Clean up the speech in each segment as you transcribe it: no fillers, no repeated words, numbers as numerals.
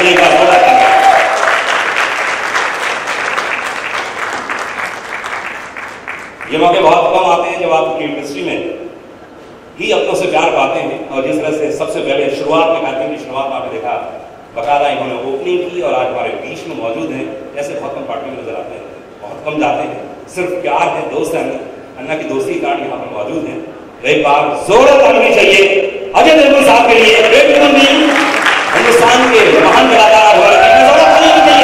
के लिए एक बार जोरदार तालियां। ये मौके बहुत कम आते हैं जब आप अपनी इंडस्ट्री में ही अपनों से प्यार पाते हैं। और जिस तरह से सबसे पहले शुरुआत में कहते हैं कि शुरुआत में आपने देखा बकायदा इन्होंने ओपनिंग की और आज हमारे बीच में मौजूद हैं, ऐसे बहुत कम पार्टी में नजर आते हैं, बहुत कम जाते हैं। सिर्फ प्यार है, दोस्त है, अन्ना की दोस्ती कार्ड यहाँ पर मौजूद है। एक बार जोरदार ताली चाहिए अजय देवगन साहब के लिए, हिंदुस्तान के महान कलाकार हो रहे हैं। जोरदार ताली चाहिए।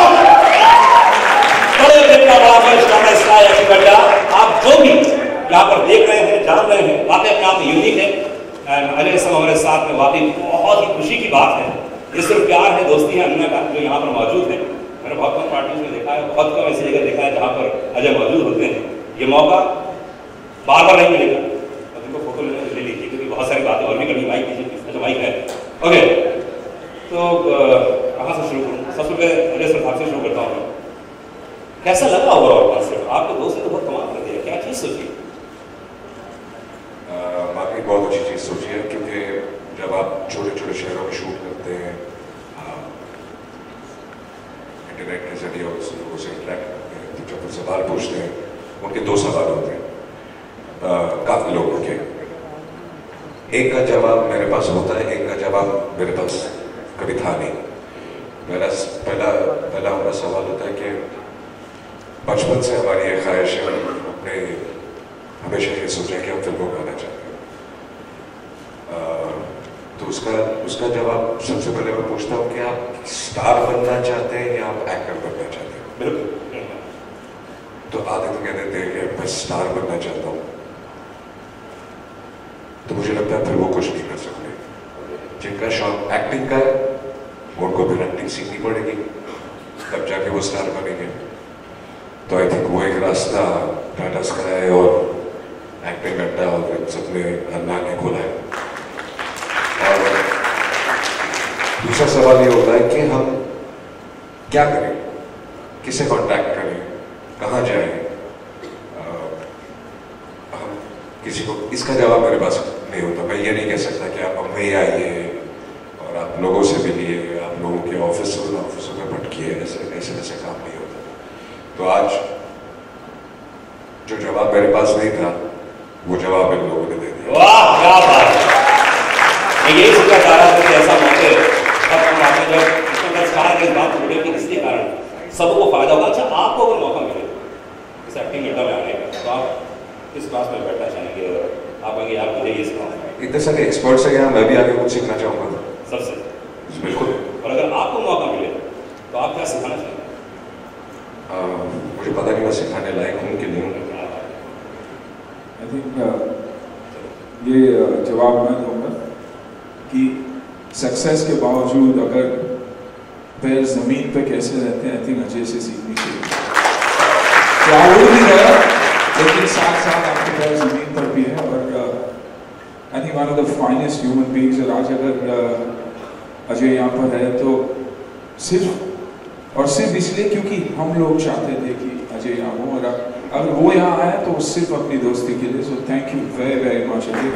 बड़े दिन का बड़ा फर्स्ट स्टार एक्टिंग गड्ढा, आप जो भी यहाँ पर देख रहे हैं, जान रहे हैं, वाकई अपने आप में यूनिक है। अजय साहब हमारे साथ में वाकई बहुत ही खुशी की बात है। ये सिर्फ प्यार है, दोस्ती है अन्ना का जो यहाँ पर मौजूद है। मैंने बहुत कम पार्टीज में देखा है, बहुत कम ऐसी जगह देखा है जहाँ पर अजय मौजूद होते हैं। ये मौका बार बार नहीं मिलेगा, और इनको फोटो लेने ले लीजिए क्योंकि बहुत सारी बातें और भी करनी। माइक कीजिए, जो माइक है। ओके, तो कहाँ से शुरू करूँ? सबसे पहले अजय सर आपसे शुरू करता हूँ। कैसा लगा ओवरऑल कॉन्सेप्ट? आपके दोस्त ने तो बहुत कमाल कर दिया, क्या चीज़ सोची? बाकी बहुत अच्छी चीज़ सोची है, क्योंकि जब आप छोटे छोटे शहरों में शूट करते हैं, इंटरनेट के जरिए और लोगों से इंटरेक्ट करते हैं, तो जब वो सवाल पूछते हैं, उनके दो सवाल होते हैं काफ़ी लोगों के। एक का जवाब मेरे पास होता है, एक का जवाब मेरे पास कभी था नहीं। पहला हमारा सवाल होता है कि बचपन से हमारी ये ख्वाहिश है, अपने हमेशा ये सोचा कि हम फिल्मों में आना चाहते हैं। तो उसका जवाब सबसे पहले मैं पूछता हूँ कि आप स्टार बनना चाहते हैं या आप एक्टर बनना चाहते हैं? बिल्कुल। तो आधे तो कह देते हैं कि मैं स्टार बनना चाहता हूँ। तो मुझे लगता है फिर वो कुछ नहीं कर सकते। जिनका शौक एक्टिंग का है उनको फिर एक्टिंग सीखनी पड़ेगी, तब जाके वो स्टार बनेंगे। तो आई थिंक वो एक रास्ता टाटा स्काई और एक्टिंग अड्डा और सबने अन्ना ने खोला है। और दूसरा सवाल ये होता है कि हम क्या करें, किसे कांटेक्ट करें, कहाँ जाएं? हम किसी को, इसका जवाब मेरे पास नहीं होता। मैं ये नहीं कह सकता कि आप अम्मे आइए और आप लोगों से मिलिए, आप लोगों के ऑफिसों में भटकिए, ऐसे काम नहीं होता। तो आज जो जवाब मेरे पास नहीं था वो जवाब इन लोगों ने दे दिया। वाह, क्या बात है। मैं यही सोचा जा रहा था कि ऐसा मौके जब बात जुड़े कि इसके कारण सबको फायदा होगा। अच्छा, आपको अगर मौका मिले इस एक्टिंग अड्डा में आने का, तो आप किस क्लास में बैठना चाहेंगे और आप कहेंगे यार मुझे ये सिखाओ? इतने सारे एक्सपर्ट्स हैं यहाँ, मैं भी आगे कुछ सीखना चाहूँगा सबसे। बिल्कुल। और अगर आपको मौका मिले तो आप क्या सिखाना चाहेंगे? मुझे पता नहीं मैं सिखाने लायक हूँ कि नहीं हूँ। आई थिंक ये जवाब मैं दूंगा कि सक्सेस के बावजूद अगर पैर जमीन पे कैसे रहते हैं, आई थिंक अजय से सीखनी चाहिए। क्राउड भी है लेकिन साथ साथ आपके पैर जमीन पर भी है। और I think one of the finest human beings. और आज अगर अजय यहाँ पर है तो सिर्फ इसलिए क्योंकि हम लोग चाहते थे कि अजय यहाँ हो, और अगर वो यहाँ आया तो सिर्फ अपनी दोस्ती के लिए। So thank you very very much Ajay.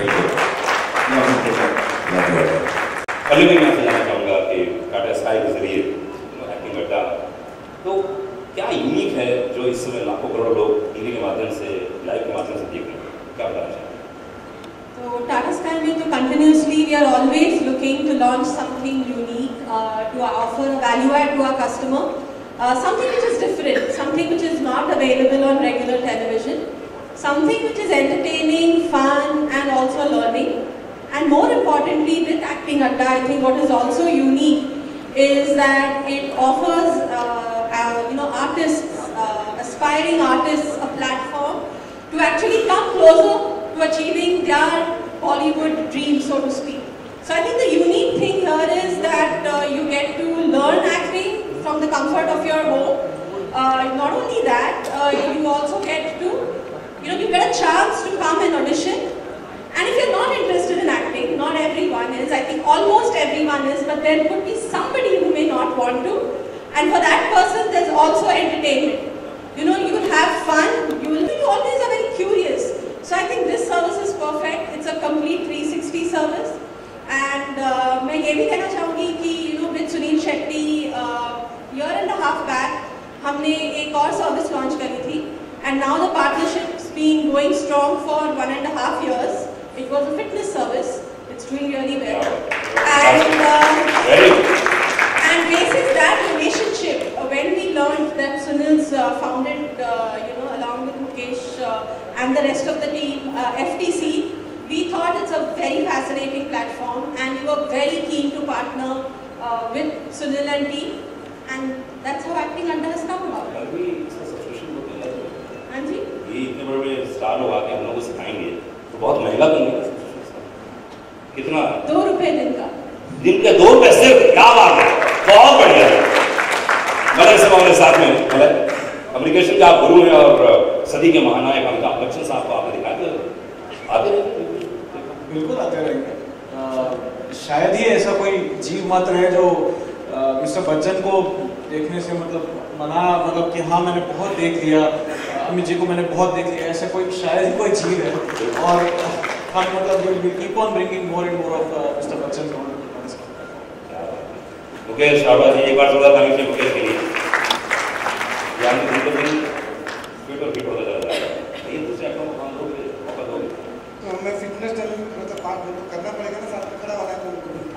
पहले भी मैं आपसे जानना चाहूँगा कि टाटा स्काई के जरिए एक्टिंग अड्डा, तो क्या यूनिक है जो इस समय लाखों करोड़ लोग टीवी के माध्यम से, लाइव के माध्यम से देख रहे हैं? क्या बताना चाहेंगे? तो टाटा स्काई में तो continuously we are always looking to launch something unique, to offer value add to our customer, something which is different, something which is not available on regular television, something which is entertaining, fun and also learning. And more importantly with Acting Adda, I think what is also unique is that it offers artists, aspiring artists, a platform to actually come closer to achieving their Bollywood dream, so to speak. So I think the unique thing here is that you get to learn acting from the comfort of your home. Not only that, you also get to, you get a chance to come and audition. And if you're not interested in acting, not everyone is, I think almost everyone is, but there could be somebody who may not want to. And for that person, there's also entertainment. You will have fun, you always are very curious. So I think this service is perfect. It's a complete 360 service. And मैं ये भी कहना चाहूँगी कि with Sunil Shetty हमने एक और service launch करी थी and now the partnerships been going strong for 1.5 years. It was a fitness service. It's doing really well. And basis that relationship, when we learned that Sunil's founded, along with Mukesh and the rest of the team, FTC, we thought it's a very fascinating platform, and we were very keen to partner with Sunil and team, and that's how Acting Adda has come about. अभी इसका subscription होता है। हाँ जी। ये इतने बड़े star लोग आके हम लोग को सिखाएंगे तो बहुत महंगा तो नहीं है। कितना? 2 रुपए दिन का। दिन के 2 पैसे, क्या बात है, बहुत बढ़िया। मलय साहब हमारे साथ में, मलय कम्युनिकेशन के आप गुरु हैं और सदी के महानायक अमिताभ बच्चन साहब को आपने दिखाया, आते रहेंगे? बिल्कुल आते रहेंगे। शायद ही ऐसा कोई जीव मात्र है जो मिस्टर बच्चन को देखने से मतलब कि हाँ मैंने बहुत देख लिया, अमित जी को मैंने बहुत देख लिया, ऐसा कोई शायद ही कोई जीव है। और हम we keep on bringing more and more of Mr. Bachchan on this platform. Mukesh शाबाश जी, एक बार जोरदार ताली से मुकेश के लिए। यार तो फिट होता जा रहा है। ये दूसरे एक्टरों को काम दोगे, मौका दोगे? तो मैं फिटनेस पार्ट करना पड़ेगा ना, साथ में खड़ा होना है तो।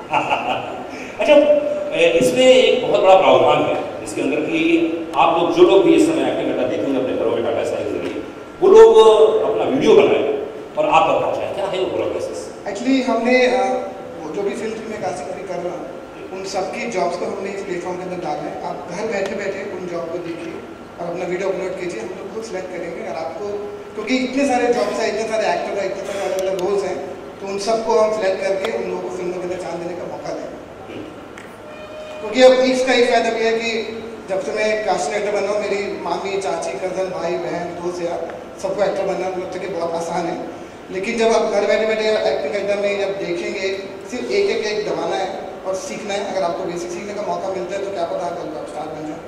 अच्छा, इसमें एक बहुत बड़ा प्रावधान है इसके अंदर कि आप लोग जो लोग भी इस समय एक्टिंग करना देखेंगे अपने घरों में टाटा स्काई के जरिए, वो लोग अपना वीडियो बनाए और आप तक पहुँचाएं। क्या है वो पूरा प्रोसेस? एक्चुअली हमने जो भी फिल्म में कास्टिंग कर रहा उन सबकी जॉब्स को हमने इस प्लेटफॉर्म के अंदर डाला है। आप घर बैठे बैठे उन जॉब को देखिए और अपना वीडियो अपलोड कीजिए, हम लोग खुद सिलेक्ट करेंगे। और आपको क्योंकि इतने सारे जॉब्स हैं, इतने सारे एक्टर हैं, इतने सारे अलग अलग रोल्स हैं, तो उन सबको हम सिलेक्ट करके उन लोगों को फिल्मों के अंदर चांस देने का मौका देंगे। क्योंकि अब इसका एक फायदा भी है कि जब से मैं कास्टिंग एक्टर बना हूँ, मेरी मामी, चाची, कजन, भाई, बहन, दोस्त या सबको एक्टर बनना लगता है कि बहुत आसान है। लेकिन जब आप घर बैठे बैठे एक्टिंग एक्टर में जब देखेंगे, सिर्फ एक दबाना है और सीखना है। अगर आपको बेसिक सीखने का मौका मिलता है तो क्या पता कल आप स्टार बन जाए।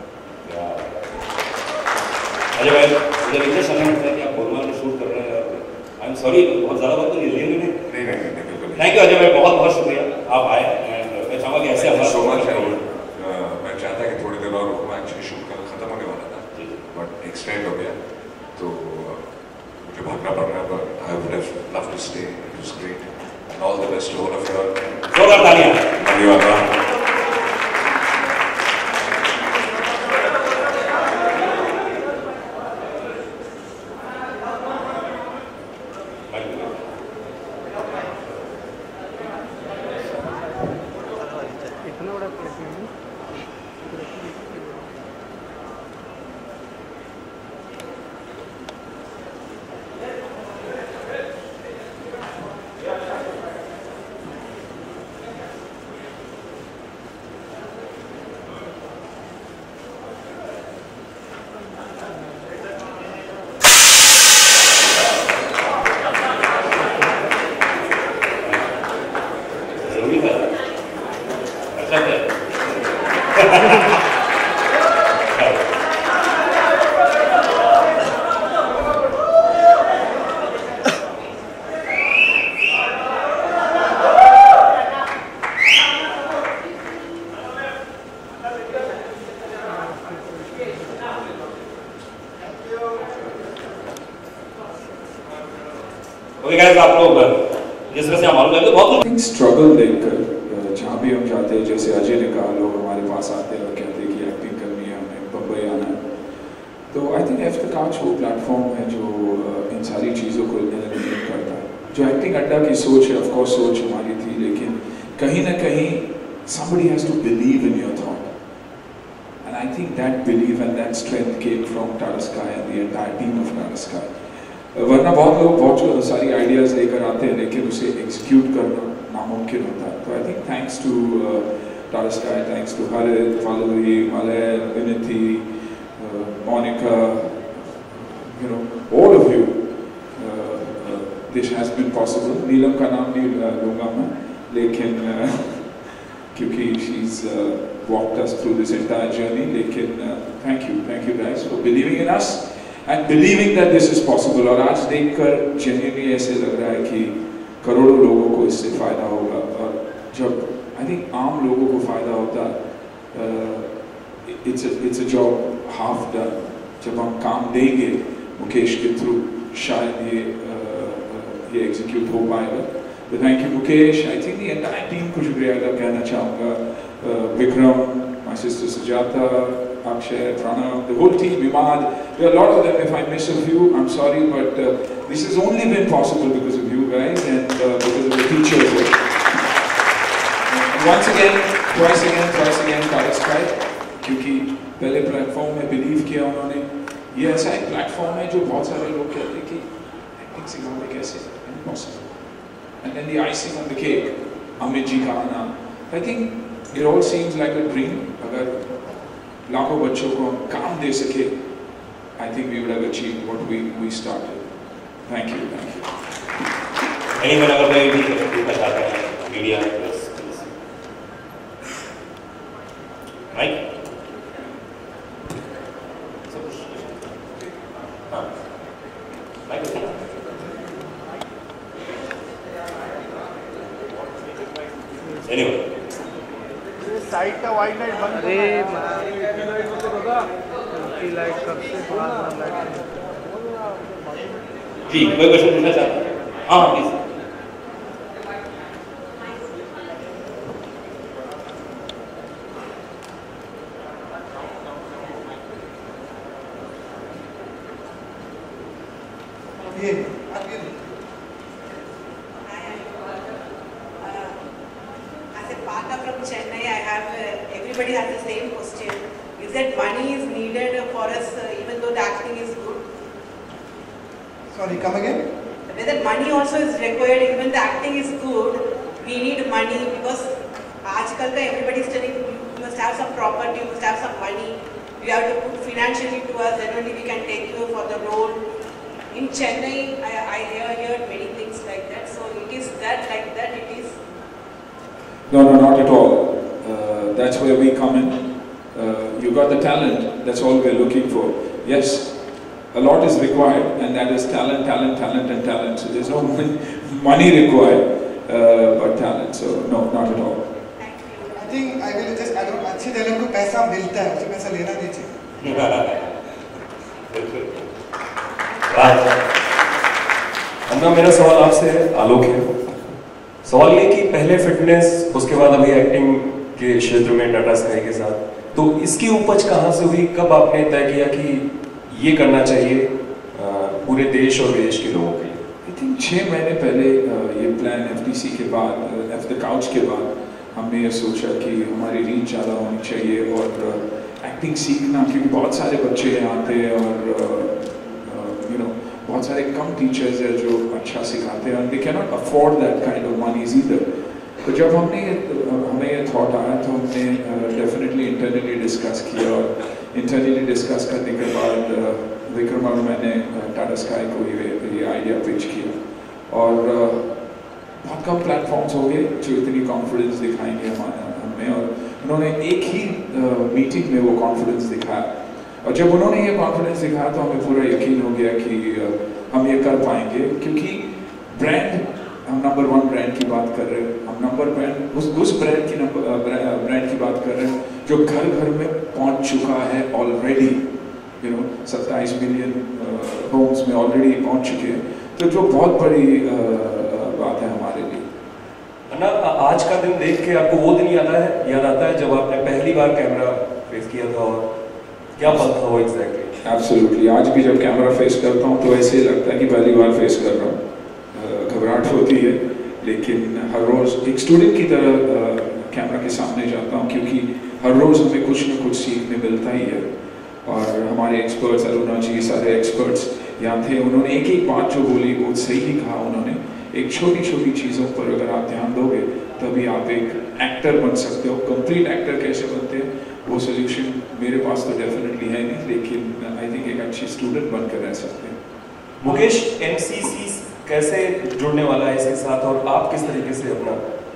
अजय भाई, मुझे इतना समय होता है कि आप बोलना में शूट कर रहे हैं। आई एम सॉरी, बहुत ज़्यादा बात तो नहीं लेंगे। नहीं, बिल्कुल। थैंक यू अजय भाई, बहुत बहुत शुक्रिया आप आए। मैं चाहूँगा कि ऐसे हमारा सो मच है। मैं चाहता कि थोड़ी देर और रुकूँ, एक्चुअली शूट कर खत्म होने वाला था बट एक्सटेंड हो गया तो मुझे भागना पड़ रहा है, but I would have loved to stay. It was great. And all the best to all of you all. जोरदार तालियां। धन्यवाद। आप लोग जिस तरह से मालूम है बहुत स्ट्रगल देखकर जहाँ भी हम जाते हैं, जैसे अजय ने कहा, लोग हमारे पास आते हैं और कहते हैं कि एक्टिंग करनी है, हमें बम्बई आना है। तो आई थिंक एफ्टर काच वो प्लेटफॉर्म है जो इन सारी चीज़ों को एलिमिनेट करता है। जो एक्टिंग अड्डा की सोच है, ऑफ कोर्स सोच हमारी थी, लेकिन कहीं ना कहीं somebody has to believe in your thought, and I think that belief and that strength came from Tata Sky and the entire team of Tata Sky. वरना बहुत लोग बहुत सारी आइडियाज़ लेकर आते हैं लेकिन उसे एग्जीक्यूट करना नामुमकिन होता है। तो I think thanks to Tata Sky, thanks to Harit, Valerie, Malay, Vinity, Monica, all of you, this has been possible. Neelam का नाम नहीं लूँगा मैं, लेकिन क्योंकि she's walked us through this entire journey. लेकिन thank you guys for believing in us and believing that this is possible. और आज देखकर genuinely ऐसे लग रहा है कि करोड़ों लोगों को इससे फ़ायदा होगा। और जब I think आम लोगों को फ़ायदा होता, it's a job half done. जब हम काम देंगे मुकेश के थ्रू शायद ये एग्जीक्यूट हो पाएगा. तो thank you Mukesh. I think the entire team को शुक्रिया अदा कहना चाहूँगा. Vikram, my sister Sujata, Akshay, Pranav, the whole team, Imad. There are a lot of them. If I miss a few, I'm sorry, but this has only been possible because of you guys and because of the teachers. Once again, twice again, Tata Sky, क्योंकि पहले platform में believe किया उन्होंने. ये ऐसा एक platform है जो बहुत सारे लोग कहते हैं कि एक्टिंग सिखाने कैसे, impossible. And then the icing on the cake, Amit ji का आना. I think it all seems like a dream. अगर लाखों बच्चों को हम काम दे सके, I think we would have achieved what we started. Thank you. Anyone अगर कोई भी पूछना चाहता है मीडिया में बस माइक. Anyone. साइड का वाइट लाइट बंद. अरे लाइट कब से जी कोई क्वेश्चन पूछना चाहता है? हाँ प्लीज. ये from Chennai, I have everybody has the same question. Is that money is needed for us even though the acting is good? Sorry, come again. Whether money also is required even the acting is good, we need money because आजकल का everybody is telling you must have some property, you must have some money, you have to put financially to us, then only we can take you for the role. In Chennai, I heard many things like that. So it is that like that it is. No, not at all. That's where we come in. You got the talent, that's all we're looking for. Yes, a lot is required, and that is talent. So there's no money required, but talent. So no, not at all. I think I will just add on. अच्छे talent को पैसा मिलता है, उसे पैसा लेना नहीं चाहिए. अन्ना, मेरा सवाल आपसे आलोक है. सवाल ये कि पहले फिटनेस, उसके बाद अभी एक्टिंग के क्षेत्र में टाटा स्काई के साथ, तो इसकी उपज कहाँ से हुई? कब आपने तय किया कि ये करना चाहिए पूरे देश और विदेश के लोगों के लिए? आई थिंक 6 महीने पहले ये प्लान FTC के बाद, F the Couch के बाद, हमने ये सोचा कि हमारी रीच ज़्यादा होनी चाहिए और एक्टिंग सीखना, क्योंकि बहुत सारे बच्चे यहाँ आते हैं और बहुत सारे कम टीचर्स हैं जो अच्छा सिखाते हैं, they cannot afford that kind of monies either. तो जब हमें ये थॉट आया तो हमने डेफिनेटली इंटरनली डिस्कस किया, और इंटरनली डिस्कस करने के बाद विक्रम और मैंने टाटा स्काई को ये आइडिया पिच किया, और बहुत कम प्लेटफॉर्म्स हो गए जो इतनी कॉन्फिडेंस दिखाएंगे हमें, और उन्होंने एक ही मीटिंग में वो कॉन्फिडेंस दिखाया, और जब उन्होंने ये कॉन्फिडेंस दिखाया तो हमें पूरा यकीन हो गया कि हम ये कर पाएंगे, क्योंकि ब्रांड, हम नंबर 1 ब्रांड की बात कर रहे हैं, हम नंबर ब्रांड उस ब्रांड की बात कर रहे हैं जो घर घर में पहुंच चुका है ऑलरेडी. 27 मिलियन होम्स में ऑलरेडी पहुंच चुके हैं, तो जो बहुत बड़ी बात है हमारे लिए. अन्ना, आज का दिन देख के आपको वो दिन याद आता है जब आपने पहली बार कैमरा फेस किया था, और क्या पल था वो एग्जैक्टली? एब्सोल्युटली. आज भी जब कैमरा फेस करता हूँ तो ऐसे ही लगता है कि पहली बार फेस कर रहा हूँ. घबराहट होती है, लेकिन हर रोज़ एक स्टूडेंट की तरह कैमरा के सामने जाता हूँ, क्योंकि हर रोज़ हमें कुछ न कुछ सीखने मिलता ही है. और हमारे एक्सपर्ट्स, अरुणा जी, सारे एक्सपर्ट्स यहाँ थे, उन्होंने एक बात जो बोली वो सही ही कहा उन्होंने. एक छोटी चीज़ों पर अगर आप ध्यान दोगे तभी आप एक एक्टर बन सकते हो. कंप्लीट एक्टर कैसे बनते हैं वो सोल्यूशन मेरे पास तो डेफिनेटली है नहीं, लेकिन आई थिंक एक अच्छी स्टूडेंट बनकर रह सकते हैं. मुकेश, MCC कैसे जुड़ने वाला है इसके साथ, और आप किस तरीके से अपना?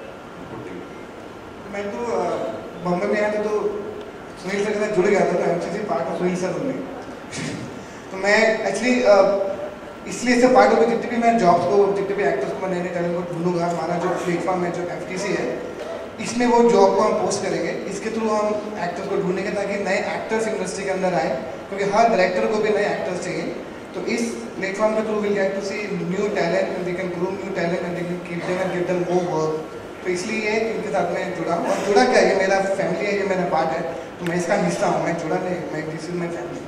मैं तो बॉम्बे में आया था तो सुनील सर के साथ जुड़ गया था, तो MCC part of Sunil sir होंगे. तो मैं एक्चुअली इसलिए इससे पार्ट हो गई, जितने भी मैं जॉब्स को, जितने भी एक्टर्स को, मैं नए टैलेंट को ढूंढूंगा, हमारा जो प्लेटफॉर्म है, जो FTC है, इसमें वो जॉब को हम पोस्ट करेंगे, इसके थ्रू हम एक्टर्स को ढूंढेंगे ताकि नए एक्टर्स इंडस्ट्री के अंदर आए, क्योंकि हर डायरेक्टर को भी नए एक्टर्स चाहिए। तो इस प्लेटफॉर्म के through will get to see new talent and we can groom new talent and we can keep them and give them more work. तो इसलिए इनके साथ में जुड़ा हूँ, और जुड़ा क्या, ये मेरा फैमिली है, ये मेरा पार्ट है, तो मैं इसका हिस्सा हूँ, मैं जुड़ा नहीं, मैं this is my family.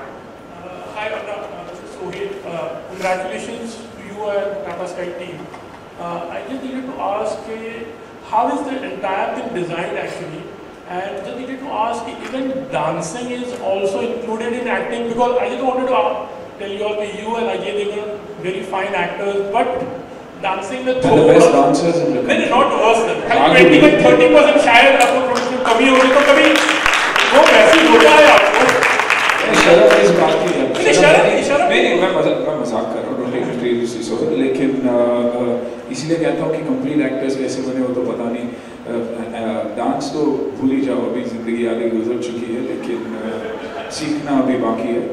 Hi Anna, this is Sohit. Congratulations to you and Tata Sky team. I just needed to ask how is the entire thing designed actually, and just needed to ask even dancing is also included in acting, because I just wanted to tell you all that you and Ajay Devgan very fine actors, but dancing में the best dancers in the country. नहीं, not worse than 20-30% शायद आपको थोड़ी कमी होगी, तो कभी वो वैसे होता है आपको शर्म इस बात की है, नहीं मैं मजाक कर रहा हूँ, डोंट टेक इट सीरियसली, लेकिन इसीलिए कहता हूँ कि कंप्लीट एक्टर्स कैसे बने हो तो पता नहीं। डांस तो भूल ही जाओ, अभी जिंदगी आगे गुजर चुकी है, लेकिन सीखना अभी बाकी है।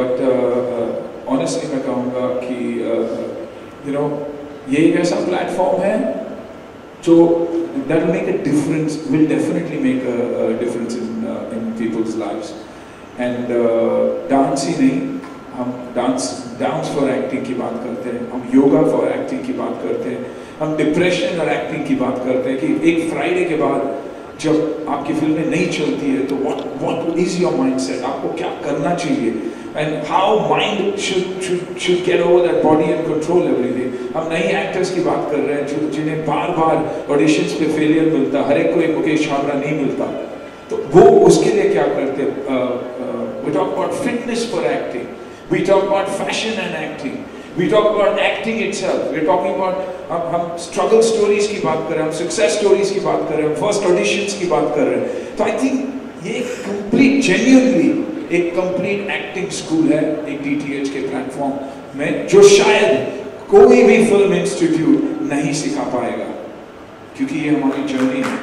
बट ऑनेस्टली मैं कहूँगा कि यू नो ये एक ऐसा प्लेटफॉर्म है जो that will make a difference, will definitely make a difference in people's lives. And dance ही नहीं, हम डांस फॉर एक्टिंग की बात करते हैं, हम योगा फॉर एक्टिंग की बात करते हैं, हम डिप्रेशन और एक्टिंग की बात करते हैं कि एक फ्राइडे के बाद जब आपकी फिल्में नहीं चलती है तो what is your mindset, आपको क्या करना चाहिए, and how mind should get over that body and control everything. हम नई एक्टर्स की बात कर रहे हैं जिन्हें बार ऑडिशंस पे फेलियर मिलता, हर एक को एक मुकेश छाबड़ा नहीं मिलता, तो वो उसके लिए क्या करते हैं। We talk about fitness for acting, we talk about fashion and acting, we talk about acting itself, we're talking about हम struggle stories की बात कर रहे हैं, हम success stories की बात कर रहे हैं, हम first auditions की बात कर रहे हैं। तो I think ये complete genuinely एक complete acting school है एक DTH के प्लेटफॉर्म में, जो शायद कोई भी फिल्म इंस्टीट्यूट नहीं सिखा पाएगा, क्योंकि ये हमारी जर्नी है।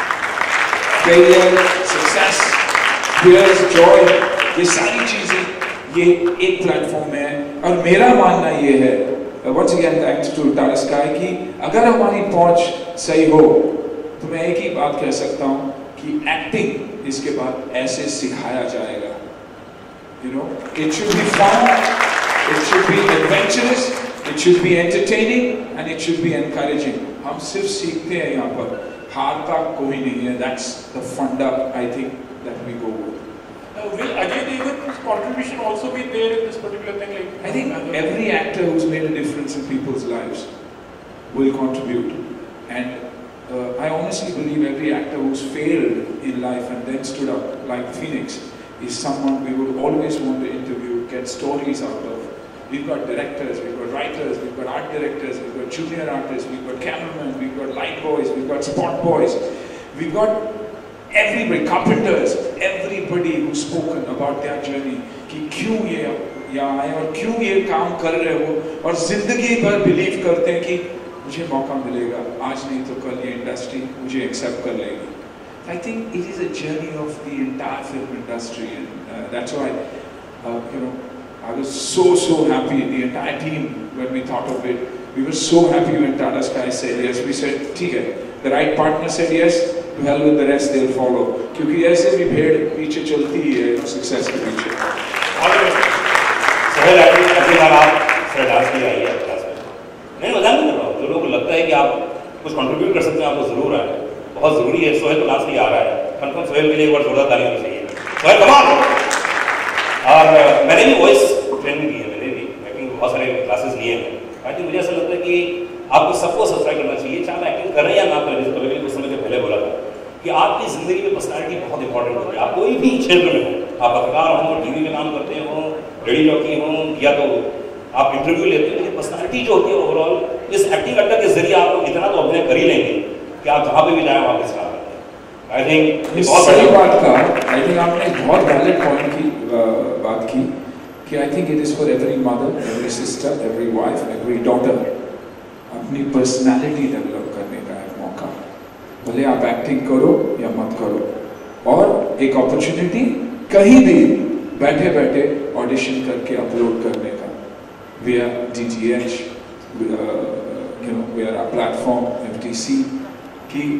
फेलियर, सक्सेस, टीयर्स, जॉय, ये सारी चीजें ये एक प्लेटफॉर्म में है। और मेरा मानना ये है, once again thanks to Tata Sky, कि अगर हमारी पहुंच सही हो तो मैं एक ही बात कह सकता हूँ कि एक्टिंग इसके बाद ऐसे सिखाया जाएगा। You know, it should be fun, it should be adventurous, it should be entertaining and it should be encouraging. हम सिर्फ सीखते हैं यहाँ पर, हारता कोई नहीं है। That's the funda I think that we go with. Will Ajay Devgan's contribution also be there in this particular thing? Like, I think every actor who's made a difference in people's lives will contribute, and I honestly believe every actor who's failed in life and then stood up, like Phoenix, is someone we would always want to interview, get stories out of. We've got directors, we've got writers, we've got art directors, we've got junior artists, we've got cameramen, we've got light boys, we've got spot boys, we've got everybody, carpenters, everybody who's spoken about their journey, कि क्यों ये यहाँ आए और क्यों ये काम कर रहे हो, और जिंदगी भर बिलीव करते हैं कि मुझे मौका मिलेगा, आज नहीं तो कल ये इंडस्ट्री मुझे एक्सेप्ट कर लेगी। I think it is a journey of the entire film industry, and that's why you know, I was so happy, the entire team, when we thought of it. We were so happy when Tata Sky said yes. We said ठीक है, the right partner said yes, to hell with the rest, they'll follow. क्योंकि ऐसे भी भेड़ पीछे चलती ही है success के पीछे। सोहेल अगली बार आप डांस के लिए आइए क्लास में। मैं मजाक नहीं कर रहा हूँ, जो लोगों को लगता है कि आप कुछ कंट्रीब्यूट कर सकते हैं, आप तो जरूर आए, बहुत जरूरी है। सोहेल क्लास के लिए आ रहा है, कंफर्म सोहेल के लिए एक बार जोरदार ताली होनी चाहिए। सोहेल कमाल। और मैंने भी वॉइस ट्रेनिंग की है, मैंने भी एक्टिंग बहुत सारे क्लासेस लिए हैं। आई थिंक मुझे ऐसा लगता है कि आपको सबको सब्सक्राइब करना चाहिए, चाहे आप एक्टिंग कर रहे हैं या ना कर रहे हैं। जैसे कभी कुछ समय से पहले बोला था कि आपकी ज़िंदगी में पर्सनैलिटी बहुत इंपॉर्टेंट होती है। आप कोई भी क्षेत्र में हो, आप पत्रकार हों, टीवी में काम करते हों, रेडियो जॉकी हों, या तो आप इंटरव्यू लेते हैं, लेकिन पर्सनैलिटी जो होती है ओवरऑल इस एक्टिंग अड्डा के जरिए आप इतना तो अभिनय कर ही लेंगे कि आप जहाँ पे भी जाए वहाँ पे स्टार करते हैं। आई थिंक बहुत सही बात का, आई थिंक आपने बहुत वैलिड पॉइंट की बात की कि I think it is for every mother, every sister, every wife, every daughter अपनी पर्सनालिटी डेवलप करने का एक मौका, भले आप एक्टिंग करो या मत करो, और एक अपॉर्चुनिटी कहीं भी बैठे बैठे ऑडिशन करके अपलोड करने का। We are DTH, you know, we are a platform FTC, कि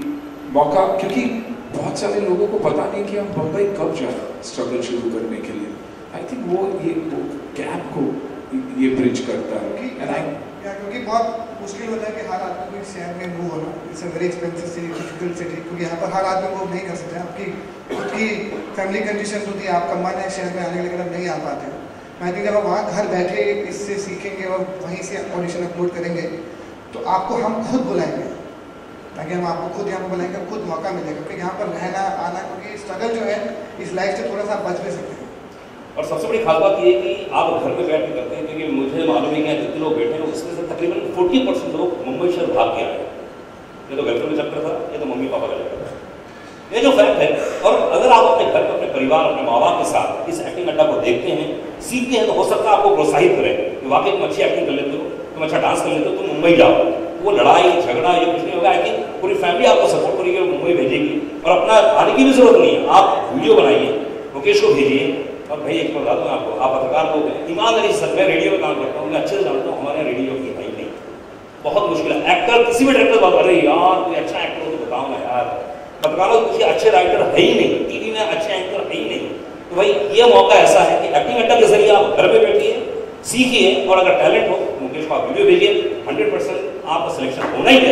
मौका, क्योंकि बहुत सारे लोगों को पता नहीं कि हम बम्बई कब जाए स्ट्रगल शुरू करने के लिए। आई थिंक वो गैप को ये ब्रिज करता है। क्योंकि बहुत मुश्किल होता है कि हर आदमी को शहर में मूव होना, it's a very expensive city, difficult city, क्योंकि यहाँ पर हर आदमी मूव नहीं कर सकते। आपकी खुद की फैमिली कंडीशन होती है, आप कमाने शहर में आने के लिए नहीं आ पाते। मैं थिंक जब आप वहाँ घर बैठे इससे सीखेंगे और वहीं से ऑडिशन अपलोड करेंगे तो आपको हम खुद बुलाएंगे, ताकि हम आपको खुद यहाँ पर बुलाएंगे, खुद मौका मिलेगा। क्योंकि यहाँ पर रहना आना, क्योंकि स्ट्रगल जो है इस लाइफ से थोड़ा सा बच भी सकते हैं। और सबसे बड़ी खास बात ये है कि आप घर में बैठ के करते हैं, क्योंकि मुझे मालूम है कि जितने लोग बैठे हैं उसमें से तकरीबन 40% लोग मुंबई शहर भाग के आए। ये तो गर्लफ्रेंड में चक्कर था, ये तो मम्मी पापा का चक्कर था, ये जो फैक्ट है। और अगर आप अपने घर में अपने परिवार, अपने माँ बाप के साथ इस एक्टिंग अड्डा को देखते हैं, सीखते हैं, तो हो सकता है आपको प्रोत्साहित करें कि वाकई तुम अच्छी एक्टिंग कर लेते हो, तुम अच्छा डांस कर लेते हो, तुम मुंबई जाओ। वो लड़ाई झगड़ा ये कुछ नहीं होगा। आई थिंक पूरी फैमिली आपको सपोर्ट करेगी और मुंबई भेजेगी। और अपना आने की भी जरूरत नहीं है, आप वीडियो बनाइए, मुकेश को भेजिए। और भाई एक बता दूँ आपको, आप पत्रकार लोग हैं, ईमानदारी से, मैं रेडियो में काम करता हूँ, मैं अच्छे से जानता हूँ हमारे रेडियो की भाई नहीं, बहुत मुश्किल है। एक्टर किसी भी डायरेक्टर बात, अरे यार कोई अच्छा एक्टर हो तो बताओ ना यार। पत्रकारों किसी अच्छे राइटर है ही नहीं, टीवी में अच्छे एंकर है ही नहीं। तो भाई ये मौका ऐसा है कि एक्टिंग अड्डा के जरिए आप घर में बैठिए, सीखिए, और अगर टैलेंट हो मुकेश को आप वीडियो भेजिए, 100% आपका सिलेक्शन होना ही है।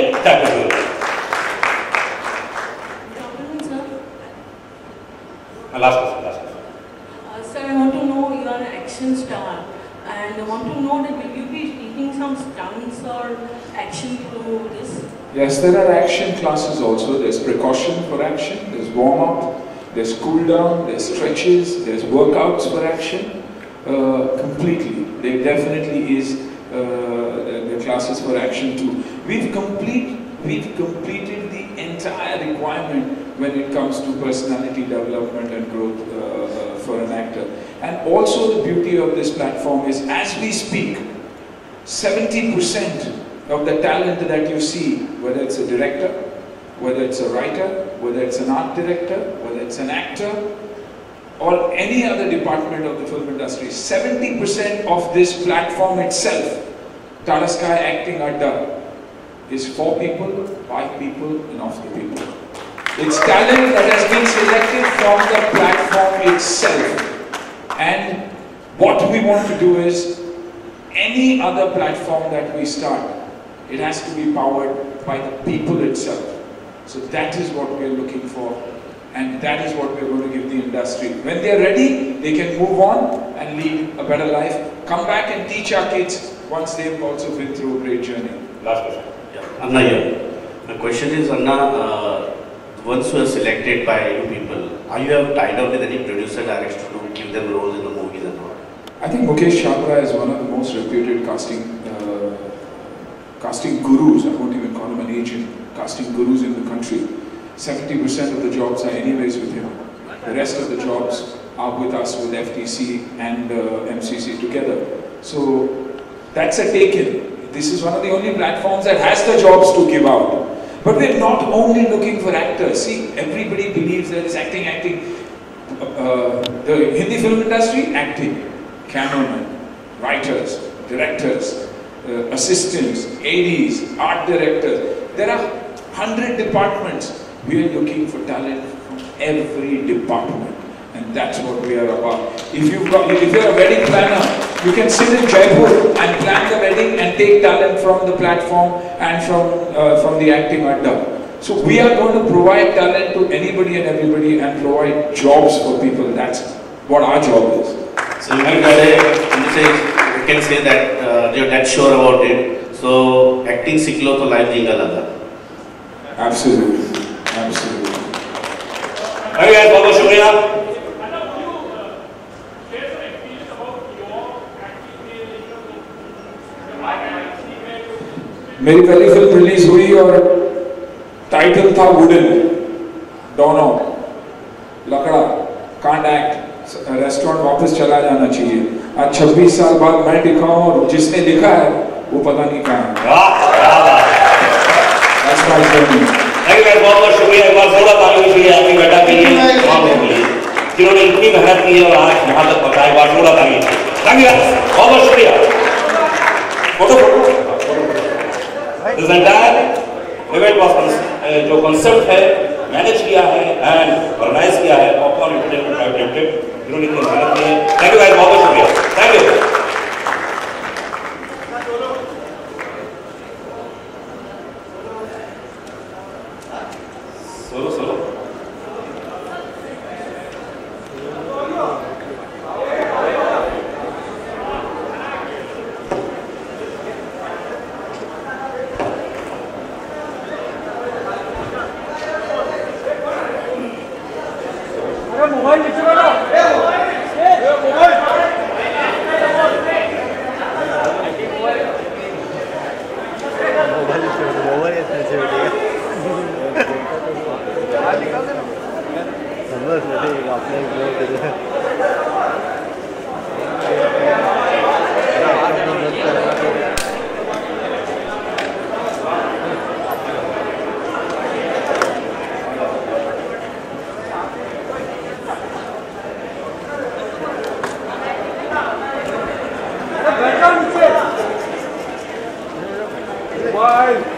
Last question. Sir, I want to know, you are an action star, and I want to know that will you be taking some stunts or action through this? Yes, there are action classes also. There's precaution for action, there's warm-up, there's cool-down, there's stretches, there's workouts for action. Completely. There definitely is the classes for action too. We've completed the entire requirement when it comes to personality development and growth for an actor. And also the beauty of this platform is, as we speak, 70% of the talent that you see, whether it's a director, whether it's a writer, whether it's an art director, whether it's an actor, or any other department of the film industry, 70% of this platform itself, Tata Sky Acting Adda, is for people, by people, and of the people. It's talent that has been selected from the platform itself. And what we want to do is, any other platform that we start, it has to be powered by the people itself. So that is what we are looking for, and that is what we are going to give the industry. When they are ready, they can move on and lead a better life. Come back and teach our kids once they've also been through a great journey. Last question. Yeah, Anna here. My question is, Anna, once you are selected by you people, are you have tied up with any producer directors to give them roles in the movies and all? I think Mukesh Chabra is one of the most reputed casting gurus. I won't even call him an agent. Casting gurus in the country. 70% of the jobs are anyways with him. The rest of the jobs are with us, with FTC and MCC together. So that's a take-in. This is one of the only platforms that has the jobs to give out. But we're not only looking for actors. See, everybody believes there is acting. The Hindi film industry, acting. Cameramen, writers, directors, assistants, ADs, art directors. There are 100 departments. We are looking for talent from every department. And that's what we are about. If you're a wedding planner, you can sit in Jaipur and plan the wedding and take talent from the platform and from the acting adda. So we are going to provide talent to anybody and everybody and provide jobs for people. That's what our job is. So you can say that you're that sure about it. So acting siklo to life jinga lada. Absolutely. Absolutely. अरे यार बहुत बहुत शुक्रिया। मेरी पहली film release हुई और title था वुडन, डोनो, लकड़ा, कांट एक्ट, रेस्टोरेंट वापस चला जाना चाहिए। आज 26 साल बाद मैं लिखा हूँ और जिसने लिखा है वो पता नहीं कहाँ है। बहुत बहुत शुक्रिया, एक बार जोड़ा तालियों से आपकी बेटा के लिए जिन्होंने इतनी मेहनत की है और आज यहाँ तक पहुँचा। एक बार जोड़ा तालियों से बहुत बहुत शुक्रिया। फोटो This entire इवेंट जो कॉन्सेप्ट है मैनेज किया है एंड ऑर्गेनाइज किया है पॉपकॉर्न एंटरटेनमेंट प्राइवेट लिमिटेड, इन्होंने इतनी मेहनत की है। थैंक यू गाइस, बहुत बहुत शुक्रिया, थैंक यू। Bye.